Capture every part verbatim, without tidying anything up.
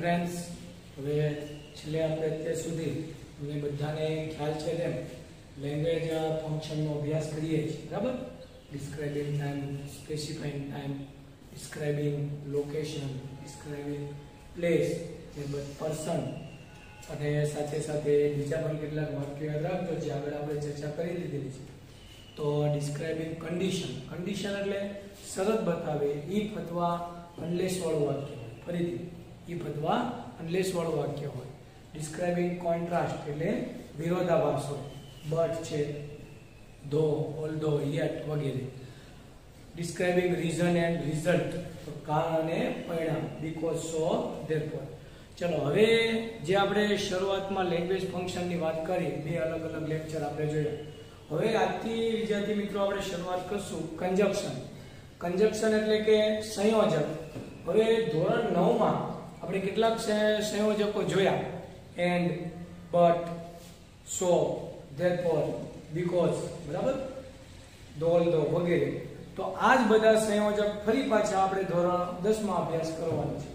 Friends, હવે છેલ્લે આપણે અત્યાર સુધી તમને બધાને ખ્યાલ છે તેમ લેંગ્વેજ ફંક્શનનો અભ્યાસ કરીએ છીએ, બરાબર? Describing time, specifying time, describing location, describing place, ત્યારબાદ પર્સન, અને સાથે સાથે બીજા પણ કેટલાક વાક્યો યાદ રાખજો જે આગળ આપણે ચર્ચા કરી લીધેલી છે. તો ડિસ્ક્રાઇબિંગ કન્ડિશન, કન્ડિશન એટલે શરત બતાવે, ઇફ અથવા અનલેસ વાળું વાક્ય હોય. ફરીથી ઇફ અથવા અનલેસ વાળું વાક્ય હોય. ડિસ્ક્રાઇબિંગ કોન્ટ્રાસ્ટ એટલે વિરોધાભાસ હોય, બટ છે, ધો, ઓલ્ધો, યેટ વગેરે. ડિસ્ક્રાઇબિંગ રીઝન એન્ડ રિઝલ્ટ, તો કારણ અને પરિણામ, બીકોઝ, સો, ધેરફોર. ચલો, હવે જે આપણે શરૂઆતમાં લેંગ્વેજ ફંક્શનની વાત કરી, બે અલગ અલગ લેક્ચર આપણે જોયા. હવે આજથી વિદ્યાર્થી મિત્રો આપણે શરૂઆત કરશું કન્જક્શન. કન્જક્શન એટલે કે સંયોજક. હવે ધોરણ નવ માં આપણે કેટલાક સંયોજકો જોયા, and, but, so, therefore, because, બરાબર, ધોલ, ધો વગેરે. તો આ જ બધા સંયોજક ફરી પાછા આપણે ધોરણ દસ માં અભ્યાસ કરવાનો છે.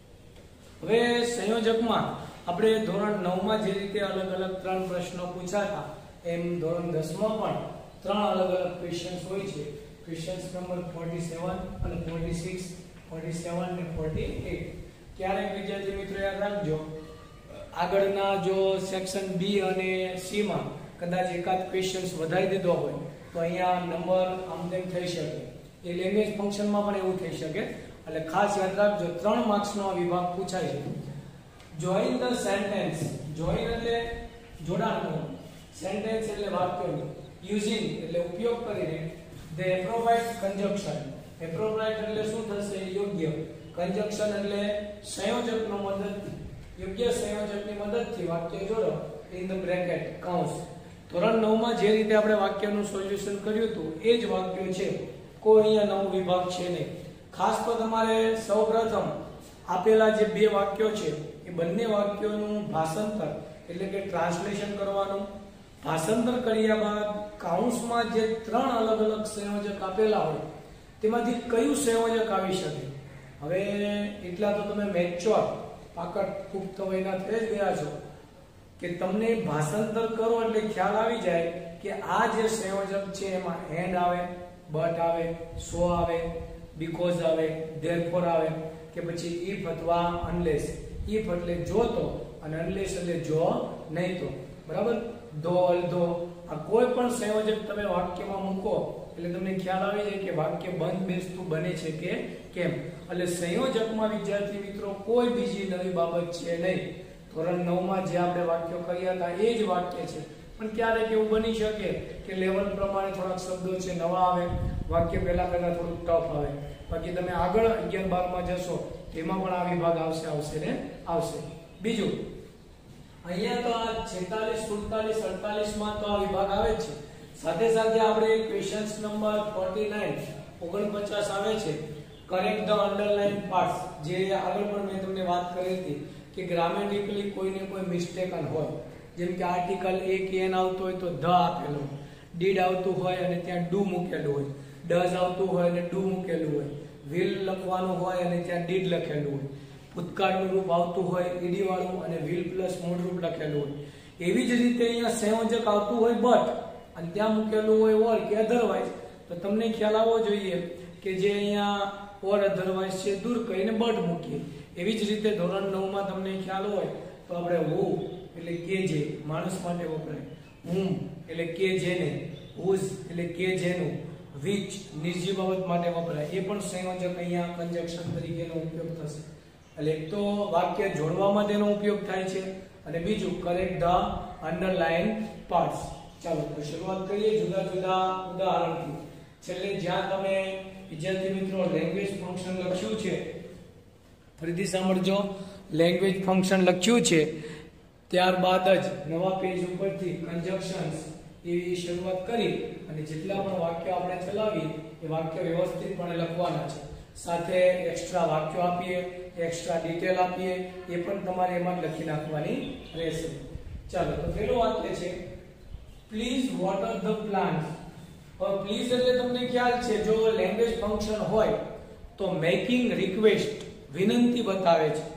હવે સંયોજકમાં આપણે ધોરણ નવ માં જે રીતે અલગ અલગ ત્રણ પ્રશ્નો પૂછાતા, એમ ધોરણ દસ માં પણ ત્રણ અલગ અલગ ક્વેશ્ચન્સ હોય છે. ક્વેશ્ચન્સ નંબર સૈંતાલીસ અને છવ્વીસ, સૈંતાલીસ અને અડતાલીસ. ક્યારેક વિદ્યાર્થી મિત્રો યાદ રાખજો, આગળના જો સેક્શન બી અને સી માં કદાચ એકાદ ક્વેશ્ચન્સ વધારી દીધો હોય તો અહીંયા નંબર આમ તેમ થઈ શકે. એ લેંગ્વેજ ફંક્શનમાં પણ એવું થઈ શકે. એટલે ખાસ યાદ રાખજો, ત્રણ માર્ક્સનો આ વિભાગ પૂછાય છે. જોઈન ધ સેન્ટેન્સ, જોઈન એટલે જોડાણ કરવું, સેન્ટેન્સ એટલે વાક્યનું, યુઝિંગ એટલે ઉપયોગ કરીને, ધ એપ્રોપ્રિએટ કન્જક્શન, એપ્રોપ્રિએટ એટલે શું થશે? યોગ્ય. કન્જક્શન એટલે સંયોજકનો મદદથી, યોગ્ય સંયોજકની મદદથી વાક્ય જોડો, ઇન ધ બ્રેકેટ, કૌંસ. ધોરણ નવ માં જે રીતે આપણે વાક્યનું સોલ્યુશન કર્યું હતું એ જ વાક્યો છે, કોઈ અહીંયા નવો વિભાગ છે નહીં. ખાસ તો તમારે સૌપ્રથમ આપેલા જે બે વાક્યો છે એ બંને વાક્યોનું ભાષાંતર એટલે કે ટ્રાન્સલેશન કરવાનું. ભાષાંતર કર્યા બાદ કાઉન્સમાં જે ત્રણ અલગ અલગ સંયોજક આપેલા હોય તેમાંથી કયું સંયોજક આવી શકે. હવે એટલા તો તમે મેચ્યોર, પાકટ પુખ્ત વયના થઈ જ ગયા છો કે તમને ભાષાંતર કરો એટલે ખ્યાલ આવી જાય કે આ જે સંયોજક છે એમાં એન્ડ આવે, બટ આવે, સો આવે, બીકોઝ આવે, ધેરફોર આવે, કે પછી ઇફ અથવા અનલેસ. ઇફ એટલે જો તો, અને અનલેસ એટલે જો નહીં તો, બરાબર. ધો, અલ્ધો, આ કોઈ પણ સંયોજક તમે વાક્યમાં મૂકો એટલે તમને ખ્યાલ આવી જાય કે વાક્ય બંધ બેસતું બને છે કે કેમ. એટલે સંયોજકમાં વિદ્યાર્થી મિત્રો કોઈ બીજી નવી બાબત છે નહીં. ધોરણ નવ માં જે આપણે વાક્યો કર્યા હતા એ જ વાક્ય છે, પણ ક્યારેક એવું બની શકે કે લેવલ પ્રમાણે થોડાક શબ્દો છે નવા આવે, વાક્ય પહેલા પહેલા થોડુંક ટફ આવે. બાકી તમે આગળ અગિયાર બાર માં જશો તેમાં પણ આ વિભાગ આવશે આવશે ને આવશે. બીજું અહીંયા તો આ છેતાલીસ, સુડતાલીસ, અડતાલીસ માં તો આ વિભાગ આવે છે. સાથે સાથે આપણે ક્વેશ્ચન્સ નંબર ફોર્ટી-નાઇન, ઓગણપચાસ આવે છે, કરેક્ટ ધ અંડરલાઇન પાર્ટ્સ. જે આગળ પણ મેં તમને વાત કરી હતી કે ગ્રામેટિકલી કોઈને કોઈ મિસ્ટેકન હોય, જેમ કે આર્ટિકલ એ કે એન આવતો હોય તો ધ આપેલો, ડીડ આવતું હોય અને ત્યાં ડુ મૂકેલું હોય, ડઝ આવતું હોય અને ડુ મૂકેલું હોય, વિલ લખવાનું હોય અને ત્યાં ડીડ લખેલું હોય, ભૂતકાળનું રૂપ આવતું હોય ઈડી વાળું અને વિલ પ્લસ મૂળ રૂપ લખેલું હોય. એવી જ રીતે અહીંયા સંયોજક આવતું હોય બટ અને ત્યાં મૂકેલું હોય ઓર કે અધરવાઇઝ, તો તમને ખ્યાલ આવવો જોઈએ કે જે અહીંયા ઓર અધરવાઇઝ છે દૂર કરીને બટ મૂકીએ. એવી જ રીતે ધોરણ નવ માં તમને ખ્યાલ હોય તો આપણે હુ એટલે કે જે માણસ માટે વપરાય, હુમ એટલે કે જેને, હુઝ એટલે કે જેનું, વિચ નિર્જીવ બાબત માટે વપરાય. એ પણ સંયોજક અહીંયા કન્જક્શન તરીકેનો ઉપયોગ થશે. એટલે એક તો વાક્ય જોડવા માટેનો ઉપયોગ થાય છે અને બીજું કરેક્ટ ધ અંડરલાઇન પાર્ટ્સ. ચાલો તો શરૂઆત કરીએ જુદા જુદા ઉદાહરણથી. છેલ્લે જ્યાં તમે વિદ્યાર્થી મિત્રો લેંગ્વેજ ફંક્શન લખ્યું છે, ફરીથી સાંભળજો, લેંગ્વેજ ફંક્શન લખ્યું છે ત્યારબાદ જ નવા પેજ ઉપરથી કન્જક્શન્સ એવી શરૂઆત કરી અને જેટલા પણ વાક્ય આપણે ચલાવી એ વાક્ય વ્યવસ્થિતપણે લખવાના છે. સાથે એક્સ્ટ્રા વાક્યો આપીએ, એક્સ્ટ્રા ડિટેલ આપીએ, એ પણ તમારે એમાં લખી નાખવાની રહેશે. ચાલો તો પહેલું વાક્ય છે please water the plant. Please એટલે તમને ખ્યાલ છે જો લેંગ્વેજ ફંક્શન હોય તો મેકિંગ રિક્વેસ્ટ, વિનંતી બતાવે છે.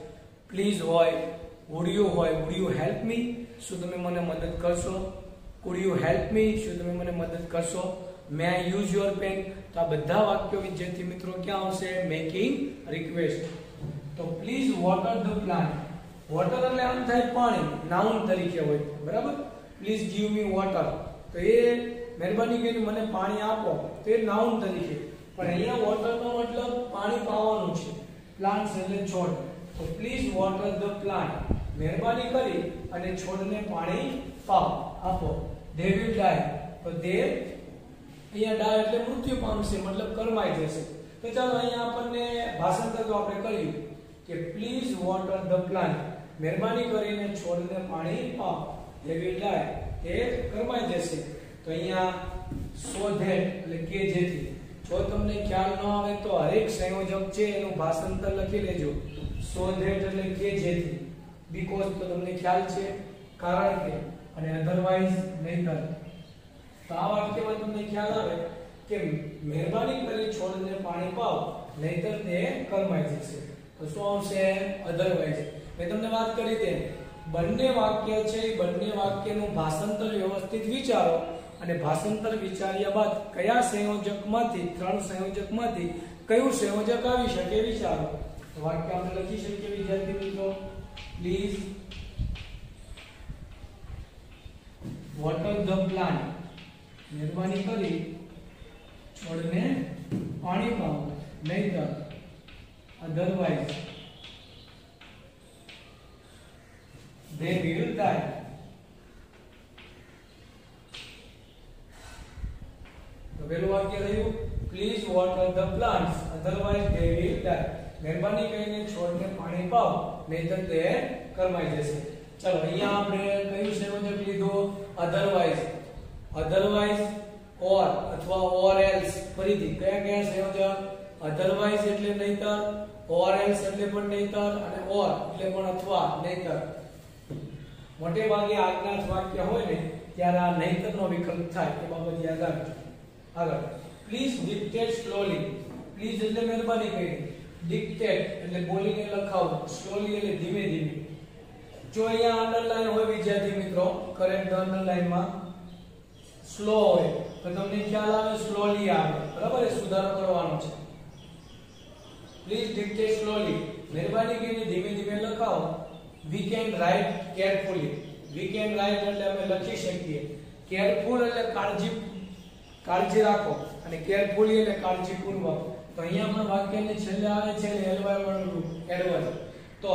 પ્લીઝ હોય, વુડ યુ હોય, વુડ યુ હેલ્પ મી, શું તમે મને મદદ કરશો? કુડ યુ હેલ્પ મી, શું તમે મને મદદ કરશો? May I use your pen. તો આ બધા વાક્યો વિદ્યાર્થી મિત્રો ક્યાં આવશે? Making request. તો please water the plant. Water એટલે આમ થાય પાણી, નાઉન તરીકે હોય, બરાબર? પ્લીઝ ગીવ મી વોટર, તો એ મહેરબાની કરીને મને પાણી આપો, તો એ નાઉન તરીકે. પણ અહીંયા વોટરનો મતલબ પાણી પાવાનું છે, પ્લાન્ટ્સ એટલે છોડ. તો પ્લીઝ વોટર ધ પ્લાન્ટ, મહેરબાની કરી અને છોડને પાણી પાઓ, આપો. ધે વિલ ડાય, તો તે અહીંયા ડાય એટલે મૃત્યુ પામશે, મતલબ કરમાઈ જશે. તો ચાલો અહીંયા આપણને ભાષાંતર તો આપણે કર્યું કે પ્લીઝ વોટર ધ પ્લાન્ટ, મહેરબાની કરીને છોડને પાણી પાઓ. ધે વિલ ડાય, તે કરમાઈ જશે. તો અહીંયા સો ધેટ એટલે કે જેથી. જો તમને ખ્યાલ ન આવે તો હરેક સંયોજક છે એનું ભાષાંતર લખી લેજો. સો ધેટ એટલે કે જેથી, બીકોઝ તો તમને ખ્યાલ છે, કારણ કે, અને અધરવાઇઝ નહીતર. તો આ વાક્યમાં તમને ખ્યાલ આવે કે મહેરબાની કરી છોડને પાણી પાઓ, નહીતર તે કરમાઈ જશે. તો શું આવશે? અધરવાઇઝ. મેં તમને વાત કરી તેમ બંને વાક્ય છે, એ બંને વાક્યનું ભાષાંતર વ્યવસ્થિત વિચારો અને ભાષાંતર વિચાર્યા બાદ કયા સંયોજકમાંથી, ત્રણ સંયોજકમાંથી કયું સંયોજક આવી શકે વિચારો. તો વાક્ય આપણે લખી શકીએ વિદ્યાર્થી મિત્રો. પ્લીઝ વોટર ધ પ્લાન્ટ, મહેરબાની કરી છોડને પાણી પાઓ, નહીતર અધરવાઇઝ they will die. તો પહેલું વાક્ય રહ્યું please water the plants, otherwise they will die. મહેરબાની કરીને છોડને પાણી પાઓ, નહીતર તે કરમાઈ જશે. ચલો અહીંયા આપણે કયું સંયોજક લીધું? અધરવાઇઝ. અધરવાઇઝ ઓર અથવા ઓર એલ્સ. ફરીથી કયા કયા સંયોજક? અધરવાઇઝ એટલે નહીતર, ઓર એલ્સ એટલે પણ નહીતર, અને ઓર એટલે પણ અથવા, નહીતર. મોટે ભાગે આજ્ઞા વાક્ય હોય ને ત્યારે આ નહીતરનો વિકલ્પ થાય, એ બાબત યાદ રાખજો. આગળ પ્લીઝ ડિક્ટેટ સ્લોલી. પ્લીઝ એટલે મહેરબાની કરી, ડિક્ટેટ એટલે બોલીને લખાવો, સ્લોલી એટલે ધીમે ધીમે. જો અહીંયા અંડરલાઈન હોય વિદ્યાર્થી મિત્રો, કરેક્ટ અંડરલાઈનમાં સ્લો હોય તો તમને ખ્યાલ આવે સ્લોલી આવે, બરાબર? એ સુધારો કરવાનો છે. પ્લીઝ ડિક્ટેટ સ્લોલી, મહેરબાની કરીને ધીમે ધીમે લખાવો. We can write carefully. We can write એટલે અમે લખી શકીએ. Careful એટલે કાળજી, કાળજી રાખો, અને carefully એટલે કાળજીપૂર્વક. તો અહીંયા પણ વાક્યની છેલ્લે આવે છે એલવાય વાળું રૂપ, એડવર્બ. તો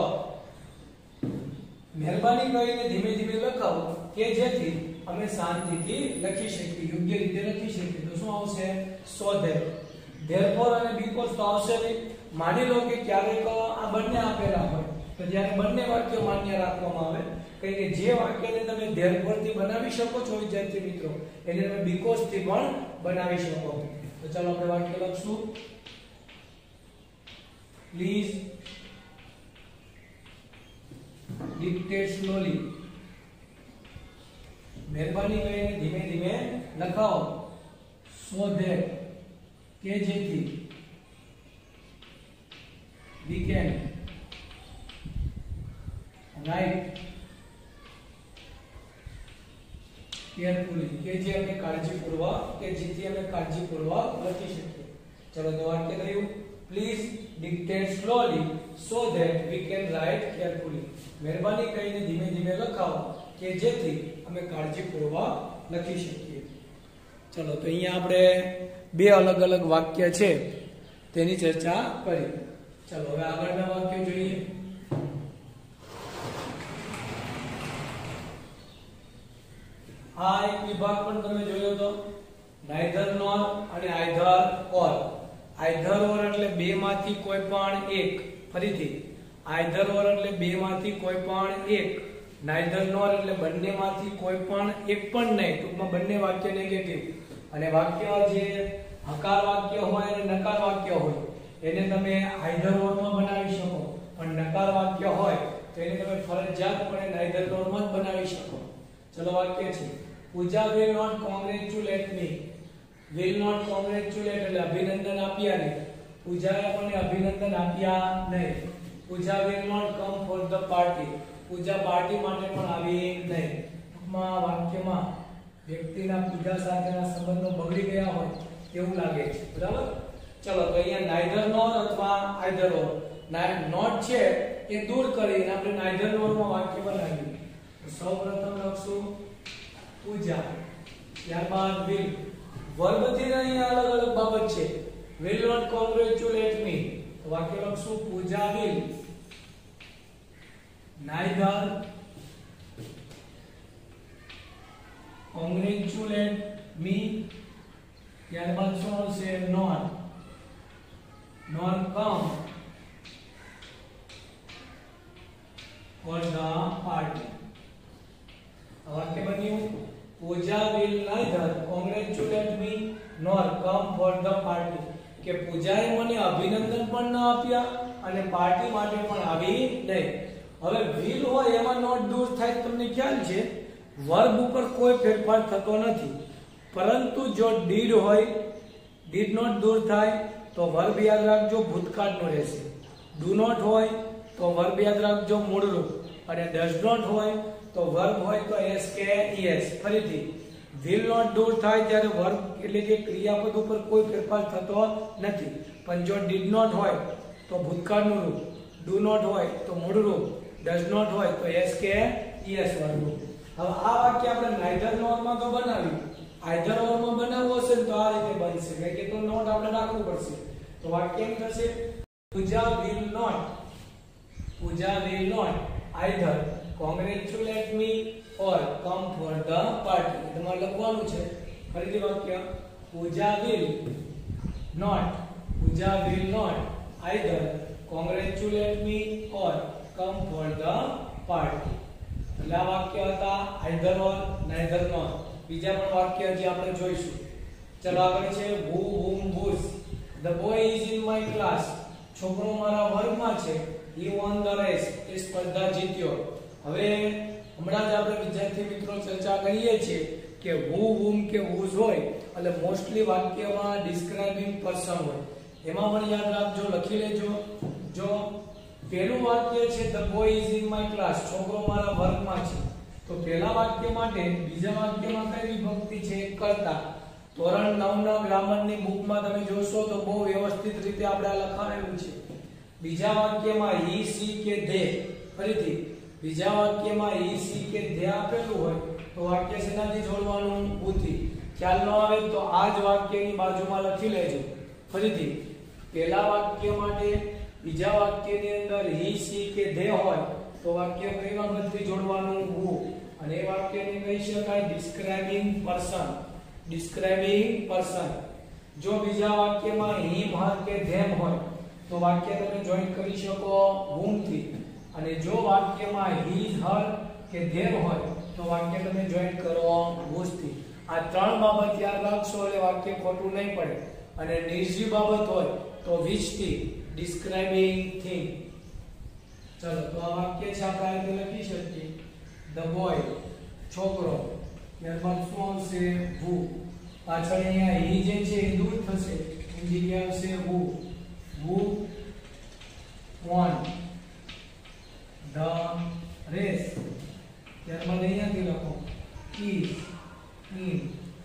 મહેરબાની કરીને ધીમે ધીમે લખાવો કે જેથી અમે શાંતિથી લખી શકીએ, યોગ્ય રીતે લખી શકીએ. તો શું આવશે? so that. therefore અને because તો આવશે નહીં. માની લો કે ક્યારેક આ બંને આપેલા હોય, તો જ્યારે બંને વાક્યો માન્ય રાખવામાં આવે, કે જે વાક્યને તમે therefore થી બનાવી શકો છો વિદ્યાર્થી મિત્રો, એને તમે because થી પણ બનાવી શકો. તો ચાલો આપણે વાક્ય લખશું. પ્લીઝ ડિક્ટેટ સ્લોલી, મહેરબાની કરીને ધીમે ધીમે લખાવો. so that કે જેથી we can write carefully, કે જે અમે કાળજીપૂર્વક, કે જેથી અમે કાળજીપૂર્વક લખી શકીએ. ચલો તો વાક્ય થયું please dictate slowly so that we can write carefully. મહેરબાની કરીને ધીમે ધીમે લખાવો કે જેથી અમે કાળજીપૂર્વક લખી શકીએ. ચલો તો અહીંયા આપણે બે અલગ અલગ વાક્ય છે તેની ચર્ચા કરી. ચલો હવે આગળના વાક્યો જોઈએ. આ એક વિભાગ પણ તમે જોયો તો, નાઈધર નોર અને આઈધર ઓર. આઈધર ઓર એટલે બે માંથી કોઈ પણ એક. ફરીથી આઈધર ઓર એટલે બે માંથી કોઈ પણ એક. નાઈધર નોર એટલે બંને માંથી કોઈ પણ એક પણ નહીં, ટૂંકમાં બંને વાક્ય નેગેટિવ. અને વાક્ય જે હકાર વાક્ય હોય અને નકાર વાક્ય હોય એને તમે આઈધર ઓર માં બનાવી શકો, પણ નકાર વાક્ય હોય તો એને તમે ફરજિયાતપણે નાઈધર નોર માં જ બનાવી શકો. ચલો વાક્ય છે પૂજા will not congratulate me. will not congratulate એટલે અભિનંદન આપ્યા નહીં. પૂજાએ મને અભિનંદન આપ્યા નહીં. Pooja will not come for the party. Pooja party માટે પણ આવી નહીં. ટૂંકમાં વાક્યમાં વ્યક્તિના પૂજા સાથેના સંબંધો બગડી ગયા હોય એવું લાગે છે. બરાબર? ચલો તો અહીંયા neither nor અથવા either or. નોટ છે એ દૂર કરીને આપણે neither nor માં વાક્ય બનાવ્યું. તો સૌપ્રથમ લખશું પૂજા, ત્યારબાદ will. વર્બ થી અહીંયા અલગ અલગ બાબત છે. will not congratulate me. તો વાક્ય લખશું પૂજા will neither congratulate me. ત્યારબાદ શું આવશે? nor nor come for the party. વાક્ય બન્યું પૂજા will neither congratulate me nor come for the party. કે પૂજાએ મને અભિનંદન પણ ન આપ્યા અને પાર્ટી માટે પણ આવી નહીં. હવે will હોય એમાં નોટ દૂર થાય તમને ખ્યાલ છે. વર્બ ઉપર કોઈ ફેરફાર થતો નથી, પરંતુ જો did હોય, did not દૂર થાય તો વર્બ યાદ રાખજો ભૂતકાળનો રહેશે. do not હોય તો વર્બ યાદ રાખજો મૂળ રૂપ, અને does not હોય તો વર્બ હોય તો s કે es. ફરીથી will not દૂર થાય ત્યારે વર્બ એટલે કે ક્રિયાપદ ઉપર કોઈ ફેરફાર થતો નથી, પણ જો did not હોય તો ભૂતકાળનું રૂપ, do not હોય તો મૂળ રૂપ, does not હોય તો s કે es વાળું. હવે આ વાક્ય આપણે neither nor માં તો બનાવ્યું, either or માં બનાવવું હશે તો આ રીતે બનશે, કે તો નોટ આપણે રાખવું પડશે. તો વાક્ય એમ થશે પૂજા will not Pooja will not either congratulate me or come for the party. તમારે લખવાનું છે. ફરીથી વાક્ય પૂજા will not Pooja will not either congratulate me or come for the party. એટલે આ વાક્ય હતા either or, neither nor. બીજા પણ વાક્ય જે આપણે જોઈશું. ચલો આગળ છે who, whom, whose. The boy is in my class. છોકરો મારા વર્ગમાં છે. He won the race. એ સ્પર્ધા જીત્યો. હવે હમણાં જ આપણે વિદ્યાર્થી મિત્રો ચર્ચા કરીએ છીએ કે who, whom કે whose હોય એટલે મોસ્ટલી વાક્યમાં ડિસ્ક્રાઇબિંગ પર્સન હોય. એમાં પણ યાદ રાખજો, લખી લેજો. જો પહેલું વાક્ય છે the boy is in my class, છોકરો મારા વર્ગમાં છે, તો પહેલા વાક્ય માટે બીજા વાક્યમાં કઈ વિભક્તિ છે? કર્તા. ધોરણ નવ ના ગ્રામરની બુકમાં તમે જોશો તો બહુ વ્યવસ્થિત રીતે આપણે આ લખાયેલું છે. બીજા વાક્યમાં he, she કે they. ફરીથી બીજા વાક્યમાં he, she કે they આપેલું હોય તો વાક્ય શેનાથી જોડવાનું? who થી. ખ્યાલ ન આવે તો આ જ વાક્યની બાજુમાં લખી લેજો. ફરીથી પહેલા વાક્ય માટે બીજા વાક્યની અંદર he, she કે they હોય તો વાક્ય કઈ બાબતથી જોડવાનું? who. અને એ વાક્યને કહી શકાય ડિસ્ક્રાઇબિંગ પર્સન. Describing person. જો બીજા વાક્યમાં him, her કે them હોય તો વાક્ય તમે જોઈન કરી શકો whom થી, અને જો વાક્યમાં his, her કે them હોય તો વાક્ય તમે જોઈન કરો whose થી. આ ત્રણ બાબત યાદ રાખશો એટલે વાક્ય ખોટું નહીં પડે. અને નિર્જીવ બાબત હોય તો which થી, ડિસ્ક્રાઇબિંગ થિંગ. ચલો તો આ વાક્ય છે આપણે આ રીતે લખી શકીએ the boy છોકરો, ત્યારબાદ શું આવશે? who. પાછળ અહીંયા he જે છે એ દૂર થશે, એની જગ્યાએ આવશે who. who won the race. ત્યારબાદ અહીંયાથી લખો is in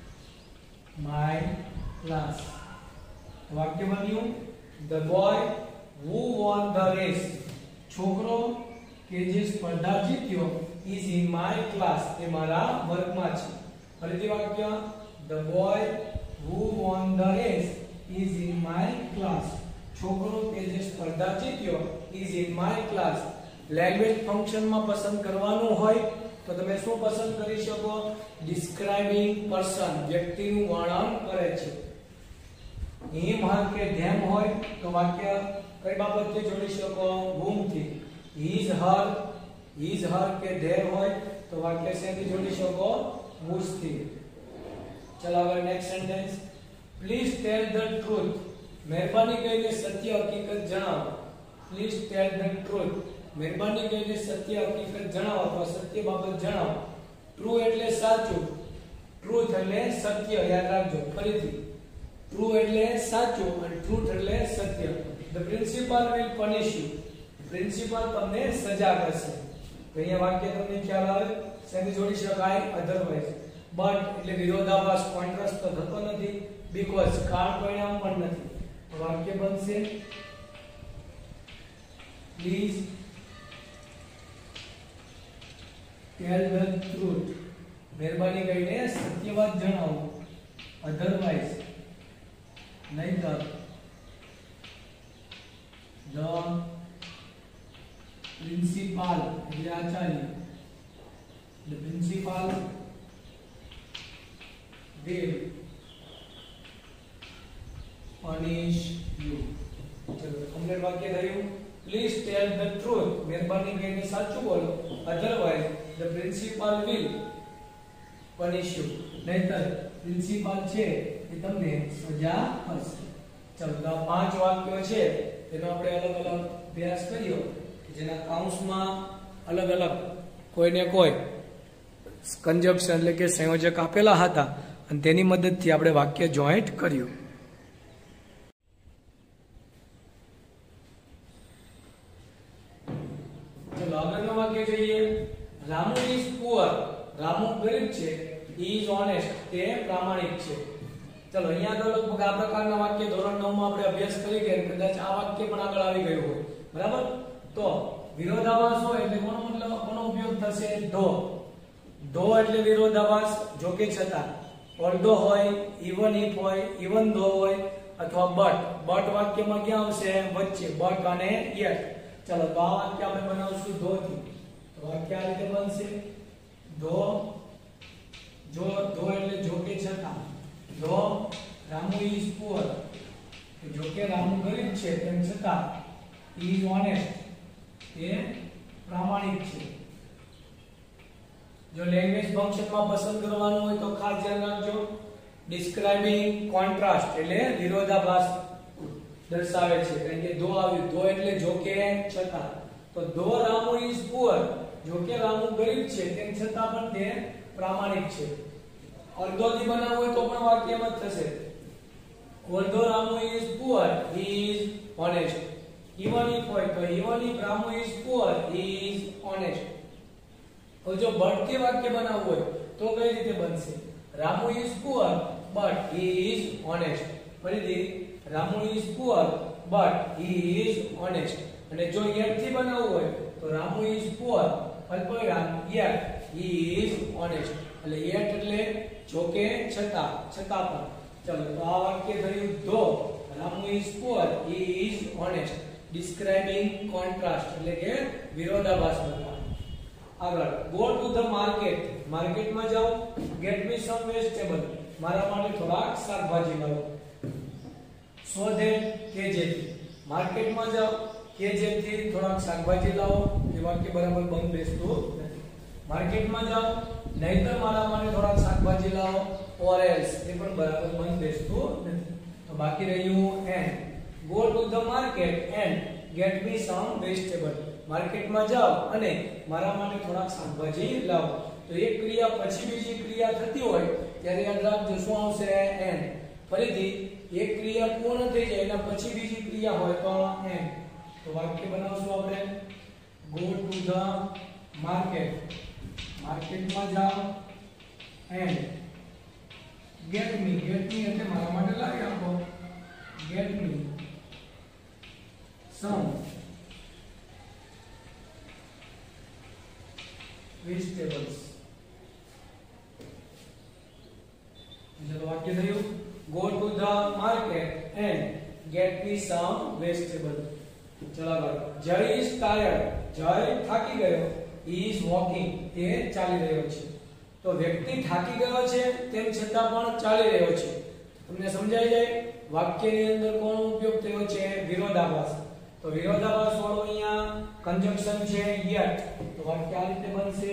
my class. વાક્ય બન્યું the boy who won the race, છોકરો કે જે સ્પર્ધા જીત્યો is in my class, તે મારા વર્ગમાં છે. ફરીથી વાક્ય the boy who won the race is in my class, છોકરો કે જે સ્પર્ધા જીત્યો is in my class. Language ફંક્શનમાં પસંદ કરવાનું હોય તો તમે શું પસંદ કરી શકો? ડિસ્ક્રાઇબિંગ પર્સન, વ્યક્તિનું વર્ણન કરે છે. him, her કે them હોય તો વાક્ય કઈ બાબતથી જોડી શકો? whom થી. his, her his, her કે their હોય તો વાક્ય શેથી જોડી શકો? whose થી. ચલો આગળ next sentence. Please tell the truth. મહેરબાની કરીને સત્ય હકીકત જણાવો. Please tell the truth. મહેરબાની કરીને સત્ય હકીકત જણાવો અથવા સત્ય બાબત જણાવો. ટ્રુ એટલે સાચું, ટ્રુથ એટલે સત્ય. યાદ રાખજો. ફરીથી ટ્રુ એટલે સાચું અને ટ્રુથ એટલે સત્ય. The principal will punish you. Principal તમને સજા કરશે. તો અહીંયા વાક્ય તમને ખ્યાલ આવે શેની જોડી શકાય અધરવાઇઝ. બટ એટલે વિરોધાભાસ કોન્ટ્રાસ્ટ તો થતો નથી બીકોઝ કારણ પરિણામ પણ નથી. તો વાક્ય બનશે પ્લીઝ ટેલ ધ ટ્રુથ. મહેરબાની કરીને સત્ય વાત જણાવો. અધરવાઇઝ નહીતર ધ પ્રિન્સિપાલ એટલે આચાર્ય the principal will punish you. ચલો કમ્પ્લીટ વાક્ય થયું. Please tell the truth. મહેરબાની કરીને સાચું બોલો. Otherwise the principal will punish you. નહીતર પ્રિન્સિપાલ છે એ તમને સજા કરશે. ચલો તો પાંચ વાક્યો છે તેનો આપણે અલગ અલગ અભ્યાસ કર્યો કે જેના કાઉન્સમાં અલગ અલગ કોઈને કોઈ કંજક્શન એટલે કે સંયોજક આપેલા હતા અને તેની મદદથી આપણે વાક્ય જોઈન્ટ કર્યું. ચલો આગળનું વાક્ય જોઈએ. Ramu is poor. રામુ ગરીબ છે. He is honest. તે પ્રામાણિક છે. ચલો અહીંયા તો લગભગ આ પ્રકારના વાક્ય ધોરણ નવ માં આપણે અભ્યાસ કરી ગયા. કદાચ આ વાક્ય પણ આગળ આવી ગયું હોય. બરાબર. તો વિરોધાભાસ હોય એટલે કોનો મતલબ કોનો ઉપયોગ થશે? ધો. ધો એટલે વિરોધાભાસ જો કે છતાં. ઓલ્ધો હોય, ઇવન ઇફ હોય, ઇવન ધો હોય અથવા બટ. બટ વાક્યમાં ક્યાં આવશે? વચ્ચે. બટ અને યેટ. ચલો તો આ વાક્ય આપણે બનાવશું ધો થી. તો વાક્ય આ રીતે બનશે. ધો જો ધો એટલે જો કે છતાં. ધો રામુ ઇઝ પુઅર. જો કે રામુ ગરીબ છે તેમ છતાં હી ઇઝ ઓનેસ્ટ. તે પ્રામાણિક છે. જો લેંગ્વેજ ફંક્શનમાં પસંદ કરવાનું હોય તો ખાસ ધ્યાન રાખજો. ડિસ્ક્રાઇબિંગ કોન્ટ્રાસ્ટ એટલે વિરોધાભાસ દર્શાવે છે. કારણ કે ધો આવ્યું. ધો એટલે જો કે છતાં. તો ધો રામુ ઇઝ પુઅર. જો કે રામુ ગરીબ છે તેમ છતાં પણ તે પ્રામાણિક છે. અર્ધો થી બનાવવું હોય તો પણ વાક્યમાં થશે. Although Ramu is poor he is honest. Even if હોય તો even if Ramu is poor he is honest. તો જો બટ થી વાક્ય બનાવવું હોય તો કઈ રીતે બનશે? Ramu is poor but he is honest. ફરીથી Ramu is poor but he is honest. અને જો યેટ થી બનાવવું હોય તો રામુ ઇઝ પુઅર અલ્પવિરામ યેટ હી ઇઝ ઓનેસ્ટ. એટલે યેટ એટલે જો કે છતાં, છતાં પણ. ચલો તો આ વાક્ય થયું though Ramu is poor he is honest. Describing contrast એટલે કે વિરોધાભાસ બતાવવાનું. આગળ ગો ટુ ધ માર્કેટ. માર્કેટમાં જાઓ. Get me some vegetable. મારા માટે થોડાક શાકભાજી લાવો. સો ધેટ કેજેથી. માર્કેટમાં જાઓ કેજેથી થોડાક શાકભાજી લાવો. એ વાક્ય બરાબર બંધ બેસતું નથી. માર્કેટમાં જાઓ નહીતર મારા માટે થોડાક શાકભાજી લાવો. ઓર એલ્સ એ પણ બરાબર બંધ બેસતું નથી. તો બાકી રહ્યું and. Go to the market and get me some vegetable. માર્કેટમાં જાઓ અને મારા માટે થોડાક શાકભાજી લાવો. તો એક ક્રિયા પછી બીજી ક્રિયા થતી હોય ત્યારે યાદ રાખજો શું આવશે? એન્ડ. ફરીથી એક ક્રિયા પૂર્ણ થઈ જાય એના પછી બીજી ક્રિયા હોય તો એન્ડ. તો વાક્ય બનાવશું આપણે ગો ટુ ધ માર્કેટ. માર્કેટમાં જાઓ and get me. Get me એટલે મારા માટે લાવી આપો. Get me some vegetables. ચલો વાક્ય થયું go to the market and get me some vegetables. ચલો આગળ. જય is tired. જય થાકી ગયો. he is walking. તે ચાલી રહ્યો છે. તો વ્યક્તિ થાકી ગયો છે તેમ છતાં પણ ચાલી રહ્યો છે. તમને સમજાઈ જાય વાક્યની અંદર કોનો ઉપયોગ થયો છે? વિરોધાભાસ. તો વિરોધાભાસ વાળો અહીંયા કંજક્શન છે yet. તો વાક્ય આ રીતે બનશે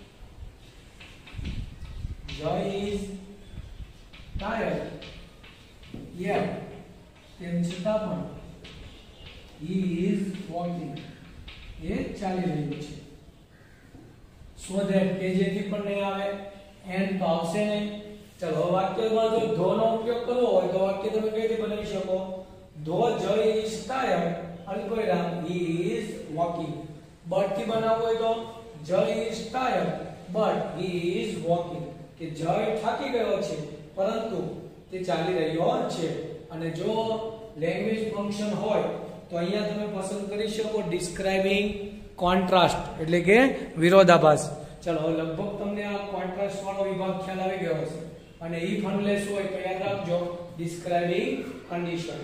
Joy is tired yet તેમ છતાં પણ he is walking. એ ચાલી રહ્યું છે. so that કે જેથી પણ નહીં આવે and તો આવશે નહીં. ચલો વાક્યમાં જો ધો નો ઉપયોગ કરવો હોય તો વાક્ય તમે કઈ રીતે બનાવી શકો? ધો Joy is tired અલ્પવિરામ he is walking. બટ થી બનાવવું હોય તો જય is tired but he is walking. કે જય થાકી ગયો છે પરંતુ તે ચાલી રહ્યો છે. અને જો લેંગ્વેજ ફંક્શન હોય તો અહીંયા તમે પસંદ કરી શકો ડિસ્ક્રાઇબિંગ કોન્ટ્રાસ્ટ એટલે કે વિરોધાભાસ. ચલો હવે લગભગ તમને આ કોન્ટ્રાસ્ટ વાળો વિભાગ ખ્યાલ આવી ગયો હશે. અને ઇફ અનલેસ હોય તો યાદ રાખજો ડિસ્ક્રાઇબિંગ કન્ડિશન.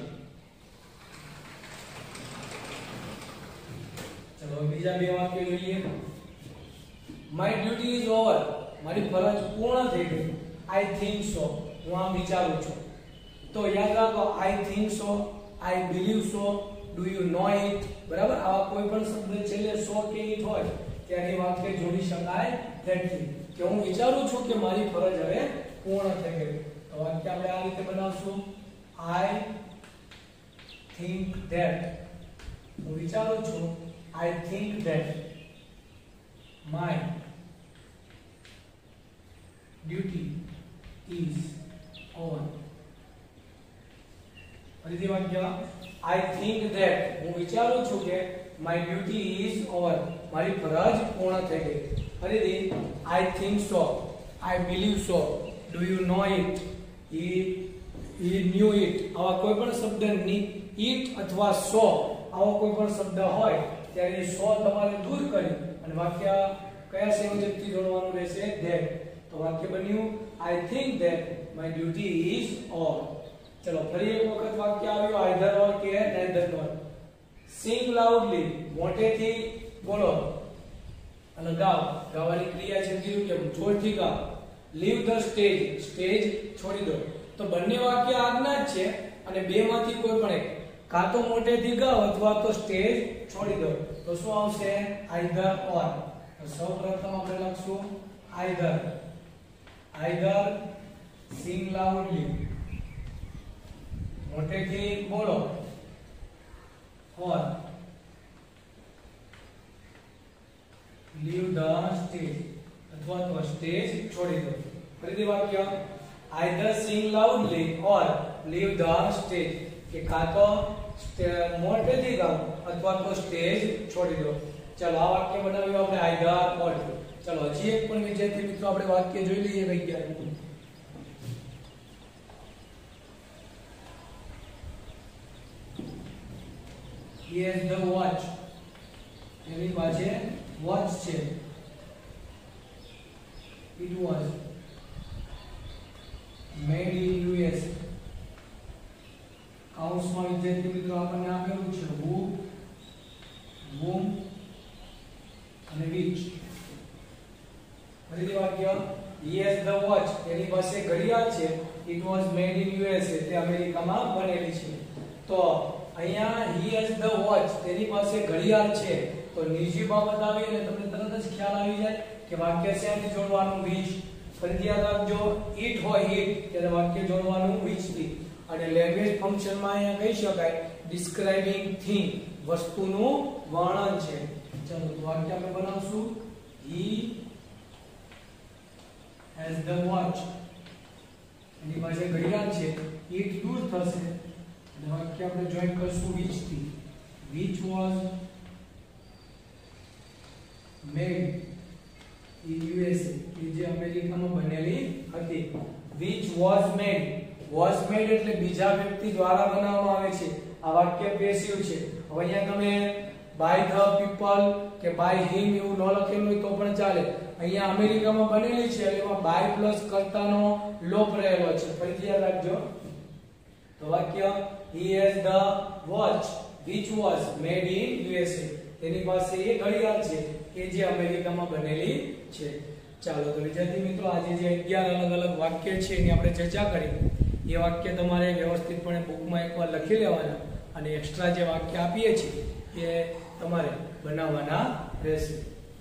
ચલો બીજા બે વાક્ય જોઈએ. My duty is over. મારી ફરજ પૂર્ણ થઈ ગઈ. I think so. હું આમ વિચારું છું. તો યાદ રાખો I think so, I believe so, do you know it. બરાબર, આવા કોઈ પણ શબ્દ છેલ્લે સો કે ઇટ હોય ત્યારે વાક્ય જોડી શકાય that થી કે હું વિચારું છું કે મારી ફરજ હવે પૂર્ણ થઈ ગઈ. તો વાક્ય આપણે આ રીતે બનાવશું I think that. હું વિચારું છું I think that my duty is over. ફરીથી વાક્ય I think that. હું વિચારું છું કે my duty is over. મારી ફરજ પૂર્ણ થઈ ગઈ. ફરીથી I think so, I believe so, do you know it, he he knew it. આવા કોઈ પણ શબ્દ ની it અથવા so આવો કોઈ પણ શબ્દ હોય ત્યારે so તમારે દૂર કરી અને વાક્ય કયા સંયોજકથી જોડવાનું રહેશે that. તો વાક્ય બન્યું I think that my duty is over. ચલો ફરી એક વખત વાક્ય આવ્યું either or કે neither nor. sing loudly. મોટેથી બોલો અને ગાઓ. ગાવાની ક્રિયા છે કીધું કે જોરથી ગાઓ. leave the stage. સ્ટેજ છોડી દો. તો બંને વાક્ય આજ્ઞા જ છે અને બે માંથી કોઈ પણ એક. કાં તો મોટેથી ગાઓ અથવા તો સ્ટેજ છોડી દો. તો શું આવશે either or. તો સૌપ્રથમ આપણે લખશું either. either sing loudly. મોટેથી બોલો or leave the stage અથવા તો સ્ટેજ છોડી દો. ફરીથી વાક્ય either sing loudly or leave the stage. કે કાં તો મોટેથી ગાઓ અથવા તો સ્ટેજ છોડી દો. ચલો આ વાક્ય બનાવ્યું આપણે either or. ચલો હજી એક પણ વિદ્યાર્થી મિત્રો આપણે વાક્ય જોઈ લઈએ વૈજ્ઞાનિક. He has the watch. એની પાસે વોચ છે. It was made in U S. કૌંસમાં વિદ્યાર્થી મિત્રો આપણને આપેલું છે who, whom અને which. ફરીથી વાક્ય he has the watch. એની પાસે ઘડિયાળ છે. It was made in U S. તે અમેરિકામાં બનેલી છે. તો અહીંયા he has the watch. તેની પાસે ઘડિયાળ છે. તો નિજી બાબત આવી અને તમને તરત જ ખ્યાલ આવી જાય કે વાક્ય શેનાથી જોડવાનું which. ફરીથી યાદ રાખજો it હોય it ત્યારે વાક્ય જોડવાનું which થી. અને લેંગ્વેજ ફંક્શનમાં અહીંયા કહી શકાય ડિસ્ક્રાઇબિંગ થિંગ. વસ્તુનું વર્ણન છે. ચાલો તો વાક્ય આપણે બનાવશું he has the watch. એની પાસે ઘડિયાળ છે. it દૂર થશે અને વાક્ય આપણે જોઈન કરશું which થી. which was made in U S A. કે જે અમેરિકામાં બનેલી હતી. which was made. was made એટલે બીજા વ્યક્તિ દ્વારા બનાવવામાં આવે છે. આ વાક્ય પેસિવ છે. હવે અહીંયા તમે by the people કે by him એવું ન લખેલું હોય તો પણ ચાલે. અહીંયા અમેરિકામાં બનેલી છે એટલે એમાં by પ્લસ કર્તાનો લોપ રહેલો છે. ફરીથી યાદ રાખજો. તો વાક્ય he has the watch which was made in U S A. તેની પાસે એ ઘડિયાળ છે કે જે અમેરિકામાં બનેલી છે. ચાલો તો વિદ્યાર્થી મિત્રો આજે જે અગિયાર અલગ અલગ વાક્ય છે એની આપણે ચર્ચા કરી. એ વાક્ય તમારે વ્યવસ્થિતપણે બુકમાં એકવાર લખી લેવાના અને એક્સ્ટ્રા જે વાક્ય આપીએ છીએ એ તમારે બનાવવાના રહેશે.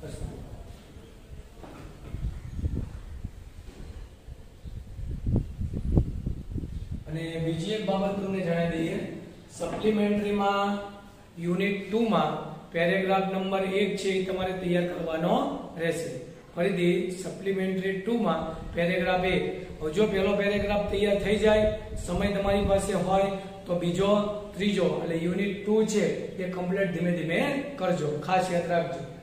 અને બીજી એક બાબત તમને જણાવી દઈએ. સપ્લિમેન્ટરીમાં યુનિટ ટુ માં પેરેગ્રાફ નંબર એક છે એ તમારે તૈયાર કરવાનો રહેશે. ફરીથી સપ્લિમેન્ટરી ટુ માં પેરેગ્રાફ એક. જો પહેલો પેરેગ્રાફ તૈયાર થઈ જાય, સમય તમારી પાસે હોય तो बीजो त्रीजो એટલે યુનિટ टू છે એ કમ્પ્લીટ ધીમે ધીમે કરજો, ખાસ યાદ રાખજો।